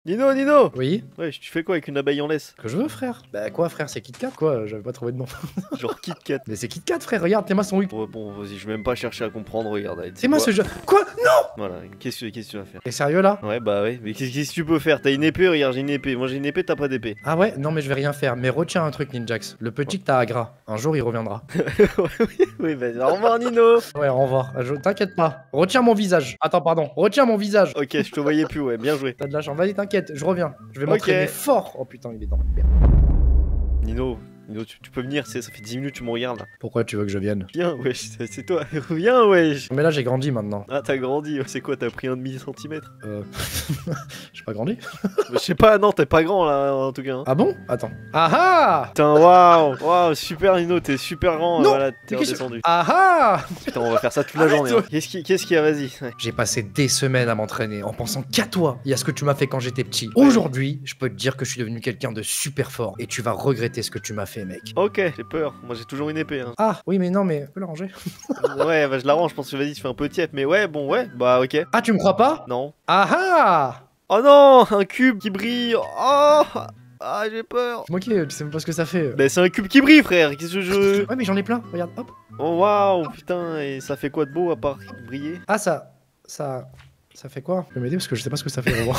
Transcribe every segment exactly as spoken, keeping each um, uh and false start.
Nino, Nino. Oui. Ouais, tu fais quoi avec une abeille en laisse? Que je veux, frère? Bah quoi, frère? C'est KitKat, quoi? J'avais pas trouvé de nom. Genre Kit Kat. Mais c'est KitKat, frère. Regarde, tes mains sont weak. Ouais, bon, vas-y, je vais même pas chercher à comprendre, regarde. allez, tu sais Tes mains quoi se jeu. Quoi? Non! Voilà, qu'est-ce que qu'est-ce que tu vas faire? T'es sérieux là? Ouais, bah ouais, mais qu'est-ce qu'est-ce que tu peux faire? T'as une épée, regarde, j'ai une épée. Moi j'ai une épée, t'as pas d'épée. Ah ouais? Non, mais je vais rien faire. Mais retiens un truc, Ninjax. Le petit que t'as à gras. Un jour, il reviendra. oui, oui, vas-y, au revoir, Nino. Ouais, au revoir. Je... T'inquiète pas. Retiens mon visage. Attends, pardon. Retiens mon visage. Ok, je te voyais plus, ouais, bien joué. T'as de la chance. Vas-y, t'inquiète. Je reviens. Je vais Ok. m'entraîner fort. Oh putain, il est dans la merde. Nino, Nino, tu, tu peux venir, ça fait dix minutes que tu me regardes là. Pourquoi tu veux que je vienne? Viens, wesh, c'est c'est toi. Viens, wesh. Mais là, j'ai grandi maintenant. Ah, t'as grandi, c'est quoi, t'as pris un demi-centimètre? Euh. J'ai pas grandi? Je sais pas, non, t'es pas grand là, en tout cas. Hein. Ah bon? Attends. Ah ah! Putain, waouh, waouh, super Nino, t'es super grand, Non, voilà, t'es mais qu'est-ce que- redescendu. Ah ah! Putain, on va faire ça toute la Arrête, journée. toi. Hein. Qu'est-ce qui, qu'est-ce qu'il y a, vas-y. Ouais. J'ai passé des semaines à m'entraîner en pensant qu'à toi et à ce que tu m'as fait quand j'étais petit. Aujourd'hui, je peux te dire que je suis devenu quelqu'un de super fort et tu vas regretter ce que tu m'as fait, mec. Ok, j'ai peur, moi j'ai toujours une épée. Hein. Ah, oui, mais non, mais tu peux la ranger. Ouais, bah je l'arrange, je pense que vas-y, tu fais un peu tiep, mais ouais, bon, ouais, bah ok. Ah, tu me crois pas? Non. Ah ah! Oh non, un cube qui brille. Oh, ah, j'ai peur. Ok, tu sais même pas ce que ça fait. Bah c'est un cube qui brille, frère. Qu'est-ce que je... Ouais, mais j'en ai plein, regarde, hop. Oh waouh, putain, et ça fait quoi de beau à part briller? Ah, ça. Ça. Ça fait quoi? Tu peux m'aider parce que je sais pas ce que ça fait, vraiment.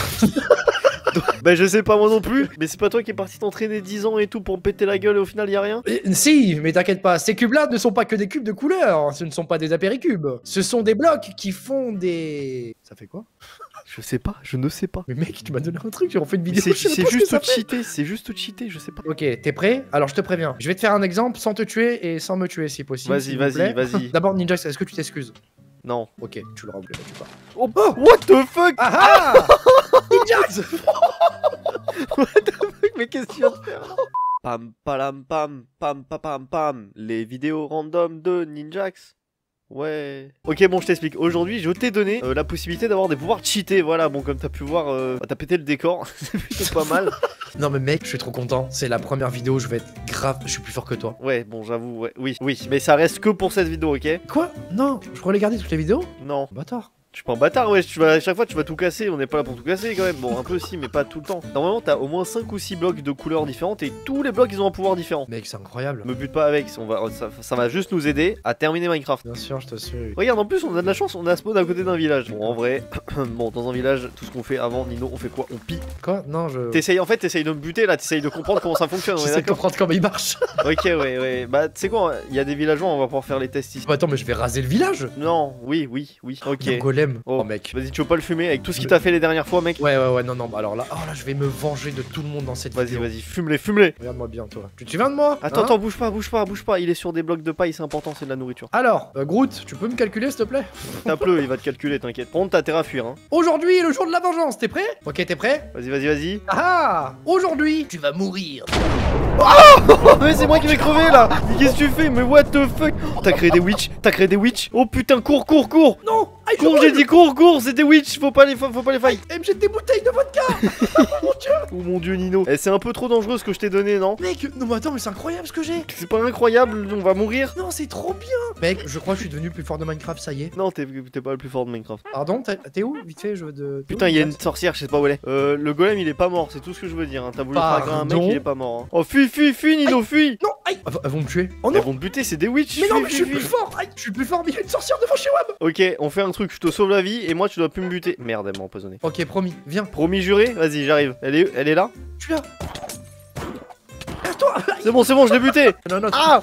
Bah je sais pas moi non plus, mais c'est pas toi qui es parti t'entraîner dix ans et tout pour me péter la gueule et au final y a rien? Et- Si, mais t'inquiète pas, ces cubes-là ne sont pas que des cubes de couleur, ce ne sont pas des apéricubes. Ce sont des blocs qui font des... Ça fait quoi? Je sais pas, je ne sais pas. Mais mec, tu m'as donné un truc, on fait une Mais vidéo, C'est je sais c'est pas ce que juste ça fait. cheaté, c'est juste cheaté, je sais pas. Ok, t'es prêt? Alors je te préviens, je vais te faire un exemple sans te tuer et sans me tuer si possible. Vas-y, s'il vous vas-y, plaît. vas-y. D'abord, Ninjax, est-ce que tu t'excuses? Non. Ok, tu le remets pas. Oh, what the fuck? Ah ah Ninjax. What the fuck, mais qu'est-ce que tu viens de faire? Pam palam pam pam pam pam pam. Les vidéos random de Ninjax. Ouais. Ok, bon, je t'explique. Aujourd'hui, je t'ai donné euh, la possibilité d'avoir des pouvoirs cheatés. Voilà, bon, comme t'as pu voir, euh, bah, t'as pété le décor. C'est plutôt pas mal. Non mais mec, je suis trop content, c'est la première vidéo où je vais être grave, je suis plus fort que toi. Ouais, bon, j'avoue, ouais. Oui, oui. Mais ça reste que pour cette vidéo, ok? Quoi? Non, je pourrais les garder toutes les vidéos? Non. Bâtard. Je suis pas un bâtard, ouais. Tu vas, à chaque fois, tu vas tout casser. On n'est pas là pour tout casser quand même. Bon, un peu si, mais pas tout le temps. Normalement, t'as au moins cinq ou six blocs de couleurs différentes et tous les blocs, ils ont un pouvoir différent. Mec, c'est incroyable. Me bute pas avec, on va, ça, ça va juste nous aider à terminer Minecraft. Bien sûr, je te suis. Regarde, en plus, on a de la chance, on a spawn à côté d'un village. Bon, en vrai, bon, dans un village, tout ce qu'on fait avant, Nino, on fait quoi? On pille. Quoi? Non, je... T'essayes, en fait, t'essayes de me buter là, t'essayes de comprendre comment ça fonctionne, on est J'essaie de d'accord? comprendre comment il marche. Ok, ouais, ouais. Bah, tu sais quoi, il y a des villageois, on va pouvoir faire les tests ici. Bah attends, mais je vais raser le village. Non, oui, oui, oui. Ok. Un golem. Oh. Oh mec. Vas-y, tu veux pas le fumer avec tout ce qu'il t'a fait les dernières fois, mec? Ouais, ouais, ouais, non, non, bah alors là, oh là, je vais me venger de tout le monde dans cette Vas-y, vidéo. vas-y, fume-les, fume-les. Regarde-moi bien, toi. Tu te souviens de moi? Attends, Hein? attends, bouge pas, bouge pas, bouge pas. Il est sur des blocs de paille, c'est important, c'est de la nourriture. Alors, euh, Groot, tu peux me calculer s'il te plaît? Tape-le, il va te calculer, t'inquiète. Par contre, t'as intérêt à fuir, hein. Aujourd'hui est le jour de la vengeance, t'es prêt? Ok, t'es prêt? Vas-y, vas-y, vas-y. Ah! Aujourd'hui, tu vas mourir. Oh, mais c'est moi qui vais crever là. Mais qu'est-ce que tu fais? Mais what the fuck? T'as créé des witch, t'as créé des witch. Oh putain, cours, cours, cours. Non! Aïe, je Cours, j'ai brûle. dit cours, cours, c'est des witch, faut pas les, faut, faut pas les fight. Elle me jette des bouteilles de vodka. Mon dieu. Oh mon dieu, Nino. Eh, c'est un peu trop dangereux ce que je t'ai donné, non? Mec, non mais attends, mais c'est incroyable ce que j'ai. C'est pas incroyable, on va mourir. Non, c'est trop bien. Mec, je crois que je suis devenu plus fort de Minecraft, ça y est. Non, t'es t'es pas le plus fort de Minecraft. Pardon, t'es t'es où? Vite fait, je veux de... t'es Putain, où, il y a une Max? sorcière, je sais pas où elle est. Euh, le golem, il est pas mort, c'est tout ce que je veux dire. Hein. T'as voulu fragger un mec, Pardon il est pas mort. Hein. Oh, fuis, fuis, fuis, Nino, fuis. Non, aïe. Elles vont- elles vont me tuer. Oh Elles non. vont te buter, c'est des witch. Mais non, fuis, mais je fuis, suis plus fuis. fort. Aïe, je suis plus fort, mais il y a une sorcière devant chez Wab. Ok, on fait un truc, je te sauve la vie et moi tu dois plus me buter. Merde, elle m'a empoisonné. Ok, promis, viens. Promis juré, vas-y, j'arrive. Elle est, elle est là? Je suis là. Reste-toi. C'est bon, c'est bon, je l'ai buté. Non, non. Ah!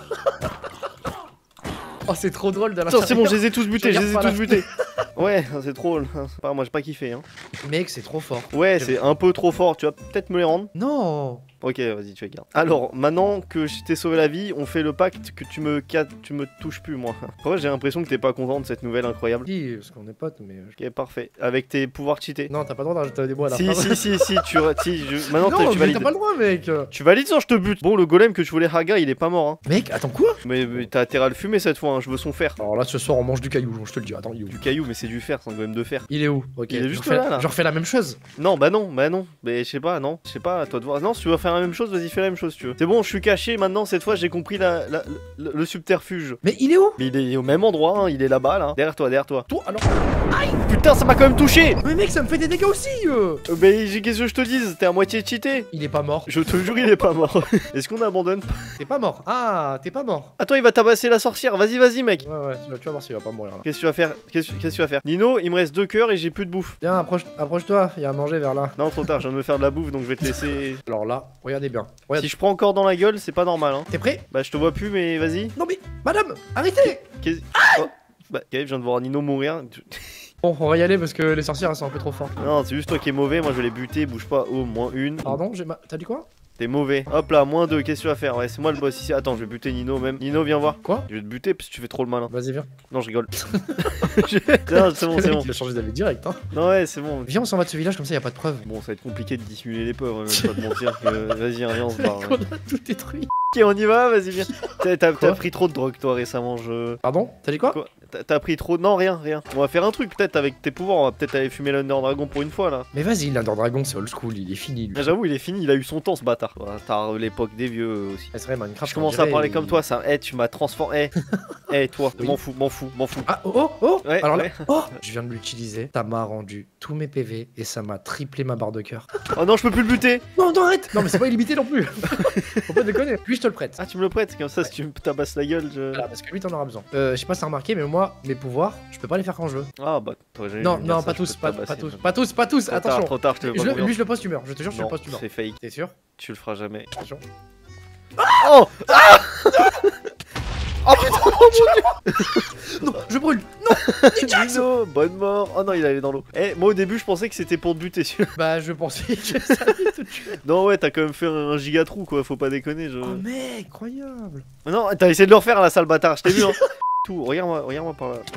Oh, c'est trop drôle de la. Attends, c'est bon, je les ai tous butés, je les ai regarde tous pas butés. Ouais, c'est trop. C'est pas moi, j'ai pas kiffé. Hein. Mec, c'est trop fort. Ouais, c'est un peu trop fort. Tu vas peut-être me les rendre. Non. Ok, vas-y, tu regardes. Alors, maintenant que je t'ai sauvé la vie, on fait le pacte que tu me ca- tu me touches plus, moi. Après, j'ai l'impression que t'es pas content de cette nouvelle incroyable. Si, parce qu'on est potes, mais. Ok, parfait. Avec tes pouvoirs cheatés. Non, t'as pas le droit d'ajouter des mots à la Si, fin. si, si, si, tu. si, je- Maintenant, non, t'as- tu mais valides. t'as pas le droit, mec. Tu valides sans je te bute. Bon, le golem que tu voulais haga, il est pas mort. Hein. Mec, attends quoi? Mais, mais t'as intérêt à le fumer cette fois, hein. Je veux son fer. Alors là, ce soir, on mange du caillou, je te le dis. Attends, il est où? Du caillou, mais c'est du fer, c'est un golem de fer. Il est où? Ok. Il est je juste refais- là, là. Je refais la même chose. Non, bah non, bah non. Mais je sais pas, non. Je sais pas, à toi de voir. Non, si tu veux faire la même chose, vas-y fais la même chose si tu veux. C'est bon, je suis caché maintenant, cette fois j'ai compris la, la- le, le subterfuge. Mais il est où? Mais il est au même endroit, hein, il est là-bas là. Derrière toi, derrière toi. Toi, alors. Putain, ça m'a quand même touché. Mais mec, ça me fait des dégâts aussi euh. Euh, Mais j'ai- qu'est-ce que je te dise, t'es à moitié cheaté. Il est pas mort. Je te jure, il est pas mort. Est-ce qu'on abandonne? T'es pas mort. Ah, t'es pas mort. Attends, il va tabasser la sorcière, vas-y, vas-y mec. Ouais, ouais, tu vas- tu vas voir s'il va pas mourir là. Qu'est-ce que tu vas faire? Qu'est-ce qu'est-ce que tu vas faire? Nino, il me reste deux cœurs et j'ai plus de bouffe. Tiens, approche, approche-toi, il y a à manger vers là. Non, trop tard, je viens de me faire de la bouffe donc je vais te laisser. Alors là, regardez bien. Regarde. Si je prends encore dans la gueule, c'est pas normal hein. T'es prêt? Bah, je te vois plus, mais vas-y. Non mais, madame, arrêtez! Qu'est- Oh. Bah, Gaël, je viens de voir Nino mourir. Bon, on va y aller parce que les sorcières elles sont un peu trop fortes. Non, c'est juste toi qui es mauvais, moi je vais les buter, bouge pas. Oh, moins une. Pardon, j'ai ma... T'as dit quoi? T'es mauvais. Hop là, moins deux, qu'est-ce que tu vas faire? Ouais, c'est moi le boss ici. Attends, je vais buter Nino même. Nino, viens voir. Quoi? Je vais te buter parce que tu fais trop le malin. Vas-y, viens. Non, je rigole. Je- Non, c'est bon, c'est bon. Il a changé d'avis direct, hein. Non, ouais, c'est bon. Viens, on s'en va de ce village comme ça, y a pas de preuves. Bon, ça va être compliqué de dissimuler les peurs, hein, je vais pas te mentir. que- Vas-y, viens, on se barre. On a tout détruit. Ok, on y va, vas-y, viens. T'as- T'as Quoi t'as pris trop de drogue, toi, récemment. Je. Pardon? T'as dit quoi? Quoi T'as t'as pris trop. Non, rien, rien. On va faire un truc, peut-être, avec tes pouvoirs. On va peut-être aller fumer l'Under Dragon pour une fois, là. Mais vas-y, l'Under Dragon c'est old school, il est fini lui. Ah, j'avoue, il est fini, il a eu son temps, ce bâtard. Ouais, T'as l'époque des vieux aussi. Ah, c'est vrai, Minecraft. Je commence à parler comme toi, ça. Eh, tu m'as transformé. Eh, eh, toi, Oui. m'en fous, m'en fous, m'en fous. Ah, oh, oh, oh. Ouais, Alors ouais. là, oh, je viens de l'utiliser, ça m'a rendu tous mes P V et ça m'a triplé ma barre de cœur. Oh non, je peux plus le buter. Non, non, arrête. Non, mais c'est pas illimité non plus. Faut pas déconner. Lui, je te le prête. Ah, tu me le prêtes, comme ça, si tu me tabasses la gueule, je. Voilà, parce que lui, t'en auras besoin. Euh, je sais pas si t'as remarqué, mais moi, mes pouvoirs, je peux pas les faire quand je veux. Ah, bah, t'aurais jamais Non, dû me dire non, ça, pas je tous, peux pas, te pas tabasser. tous, pas tous, pas tous. Trop tard, Attention. trop tard, je te veux Je pas le- mourir. lui, je le pose, tu meurs. Je te jure, je le Non, pose, tu meurs. c'est fake. T'es sûr? Tu le feras jamais. Attention. Oh Ah Oh Non, je brûle. putain Nino, bonne mort. Oh non, il allait dans l'eau. Eh, moi au début, je pensais que c'était pour te buter. celui-là. Bah, je pensais que ça allait te tuer. Non, ouais, t'as quand même fait un giga trou, quoi. Faut pas déconner. Je... Oh, mec, incroyable. Non, t'as essayé de le refaire, la sale bâtard. Je t'ai vu, hein. Tout, regarde-moi, regarde-moi par là.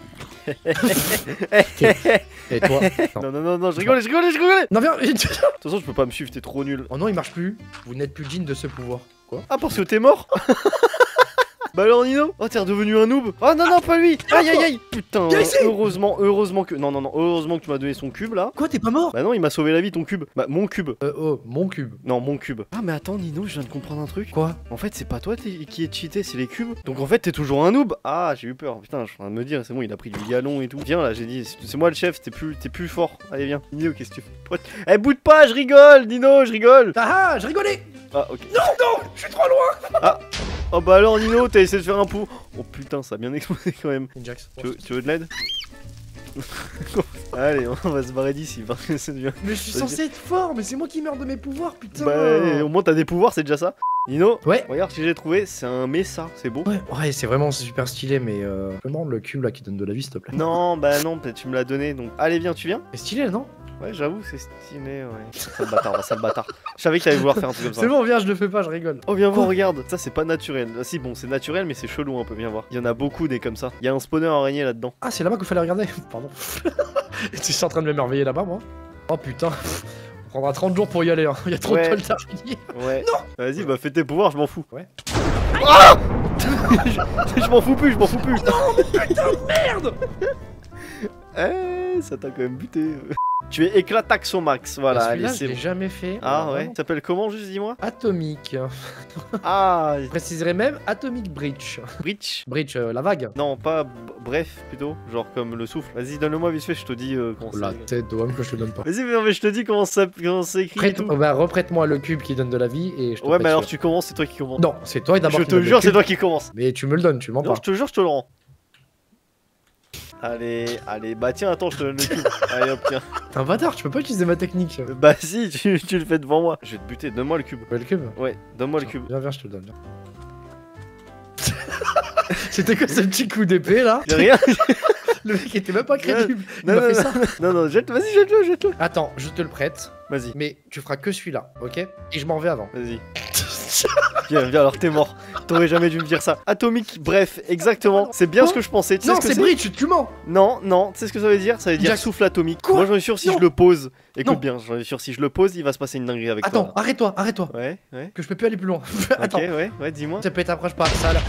Et toi? Non, non, non, non, je rigolais, je rigolais, je rigolais. Non, viens. De toute façon, je peux pas me suivre, t'es trop nul. Oh non, il marche plus. Vous n'êtes plus digne de ce pouvoir. Quoi? Ah, parce que t'es mort. Bah alors Nino? Oh t'es redevenu un noob? Oh non non pas lui! Aïe aïe aïe! Putain, Viens ici. heureusement, heureusement que... Non non non, heureusement que tu m'as donné son cube là. Quoi, t'es pas mort? Bah non, il m'a sauvé la vie ton cube. Bah mon cube. Euh, oh, mon cube. Non, mon cube. Ah mais attends Nino, je viens de comprendre un truc. Quoi? En fait c'est pas toi t'es- qui est cheaté, c'est les cubes. Donc en fait t'es toujours un noob. Ah j'ai eu peur, putain je suis en train de me dire, c'est bon il a pris du galon et tout. Viens là j'ai dit, c'est c'est moi le chef, t'es plus, t'es plus fort. Allez viens. Nino qu'est-ce que tu fais? Pourquoi tu- Eh boude pas, je rigole Nino, je rigole. Ah ah, je rigolais. Ah ok. Non, non, je suis trop loin. Oh bah alors Nino, t'as essayé de faire un pot. Oh putain ça a bien explosé quand même. Jax. Tu veux, tu veux de l'aide? Allez, on va se barrer d'ici parce que c'est bien. Mais je suis Vas-y. censé être fort, mais c'est moi qui meurs de mes pouvoirs, putain. Bah, au moins t'as des pouvoirs, c'est déjà ça. Nino, Ouais. regarde ce que j'ai trouvé, c'est un Mesa, c'est beau. Ouais, ouais, c'est vraiment super stylé, mais euh. Je me demande le cube là qui donne de la vie, s'il te plaît. Non, bah non, peut-être tu me l'as donné donc. Allez, viens, tu viens? C'est stylé, non? Ouais, j'avoue, c'est stylé, ouais. Sale bâtard, sale bâtard. Je savais que t'allais vouloir faire un truc comme ça. C'est bon, viens, je le fais pas, je rigole. Oh, viens voir, Quoi? regarde. Ça, c'est pas naturel. Ah, si, bon, c'est naturel, mais c'est chelou un peu, viens voir. Il y en a beaucoup des comme ça. Il y a un spawner araignée là-dedans. Ah, c'est là-bas qu'il fallait regarder. Pardon. Tu es en train de m'émerveiller là-bas, moi? Oh putain. On prendra trente jours pour y aller, hein. Il y a trop Ouais. de toiles d'araignée. Ouais. Vas-y, bah fais tes pouvoirs, je m'en fous. Ouais. Ah je je m'en fous plus, je m'en fous plus. Merde. Eh, ça t'a quand même buté. Tu es éclatax au max, voilà, allez, Celui-là, je c'est l'ai bon. jamais fait. Ah Euh, ouais, vraiment. ça s'appelle comment, juste dis-moi? Atomique. Ah, Je préciserais même Atomic Breach. Breach. Breach, euh, la vague. Non, pas b- bref, plutôt, genre comme le souffle. Vas-y, donne-le-moi vite fait, je te dis euh, comment La c'est. tête de homme que je te donne pas. Vas-y, mais, mais je te dis comment ça comment c'est écrit et Prête, tout. oh bah, reprête-moi le cube qui donne de la vie et je te Ouais, prête mais alors celui-là. tu commences, c'est toi qui commences. Non, c'est toi d'abord. Je qui te me donne jure, le c'est cube. toi qui commence. Mais tu me le donnes, tu mens Non, pas. je te jure, je te le rends. Allez, allez, bah tiens, attends, je te donne le cube. Allez hop, tiens. T'es un bâtard, tu peux pas utiliser ma technique. Bah si, tu, tu le fais devant moi. Je vais te buter, donne-moi le cube. Ouais, le cube. Ouais, donne-moi le cube. Viens, viens, je te le donne. viens. C'était quoi ce petit coup d'épée là? Y'a rien. Le mec était même pas crédible. Il Non, m'a non, fait non. ça. Non, non, jette, vas-y, jette-le, jette-le. Attends, je te le prête, Vas-y, mais tu feras que celui-là, ok? Et je m'en vais avant. vas-y. Viens, viens, alors t'es mort. T'aurais jamais dû me dire ça. Atomique, bref, exactement. C'est bien ce que je pensais. Tu sais Non, ce que c'est Breach, tu mens. Non, non, tu sais ce que ça veut dire? Ça veut dire Jack. souffle atomique. Quoi? Moi j'en suis sûr si Non. je le pose. Écoute Non. bien, j'en suis sûr si je le pose, il va se passer une dinguerie avec Attends, toi. arrête-toi, arrête-toi. Ouais, ouais. Que je peux plus aller plus loin. Attends. Ok, ouais, ouais, dis-moi. Ça peut t'approche pas, ça là.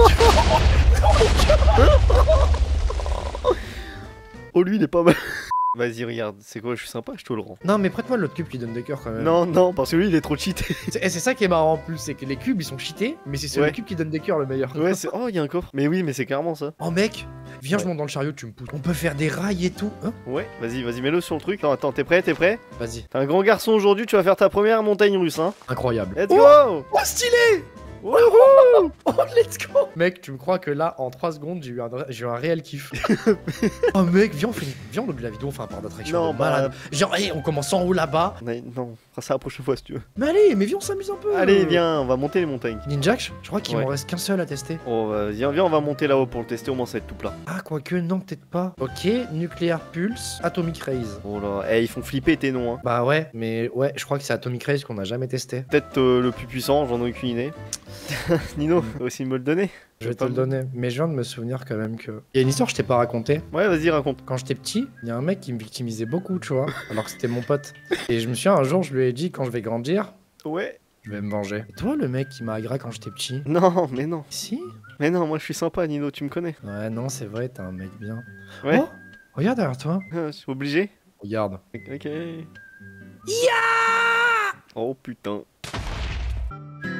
Oh lui il est pas mal. Vas-y, regarde, c'est quoi, je suis sympa, je te le rends. Non, mais prête-moi l'autre cube qui donne des cœurs quand même. Non, non, parce que lui, il est trop cheaté. C'est c'est ça qui est marrant en plus, c'est que les cubes ils sont cheatés, mais c'est sur Ouais. le cube qui donne des cœurs le meilleur. Ouais, c'est. Oh, il y a un coffre. Mais oui, mais c'est carrément ça. Oh mec, viens, je Ouais. monte dans le chariot, tu me pousses. On peut faire des rails et tout, hein? Ouais, vas-y, vas-y, mets-le sur le truc. Non, attends, t'es prêt, t'es prêt? Vas-y. T'es un grand garçon aujourd'hui, tu vas faire ta première montagne russe, hein. Incroyable. Let's go! Oh, stylé! Wouhou! Oh, let's go! Mec, tu me crois que là, en trois secondes, j'ai eu, un... j'ai eu un réel kiff. Oh mec, viens, on fait une... viens, on look de la vidéo, on fait un parc d'attraction Non, de bah. malade. Genre, hey, on commence en haut là-bas. Non, non, on fera ça la prochaine fois si tu veux. Mais allez, mais viens, on s'amuse un peu. Allez, viens, on va monter les montagnes. Ninjax, je crois qu'il Ouais. m'en reste qu'un seul à tester. Oh, vas-y, viens, viens, on va monter là-haut pour le tester, au moins ça va être tout plat. Ah, quoique, non, peut-être pas. Ok, Nuclear Pulse, Atomic Rays. Oh là, eh, ils font flipper tes noms, hein. Bah ouais, mais ouais, je crois que c'est Atomic Rays qu'on a jamais testé. Peut-être euh, le plus puissant, j'en ai aucune idée. Nino, faut aussi me le donner. Je vais te pas le me- donner, mais je viens de me souvenir quand même que... Il y a une histoire que je t'ai pas racontée. Ouais, vas-y, raconte. Quand j'étais petit, il y a un mec qui me victimisait beaucoup, tu vois, alors que c'était mon pote. Et je me souviens, un jour, je lui ai dit, quand je vais grandir, Ouais. je vais me venger. Et toi, le mec qui m'a aggra quand j'étais petit? Non, mais non. Si? Mais non, moi je suis sympa, Nino, tu me connais. Ouais, non, c'est vrai, t'es un mec bien. Ouais. Oh, regarde derrière toi. Je suis obligé. Regarde. Ok. Oh putain.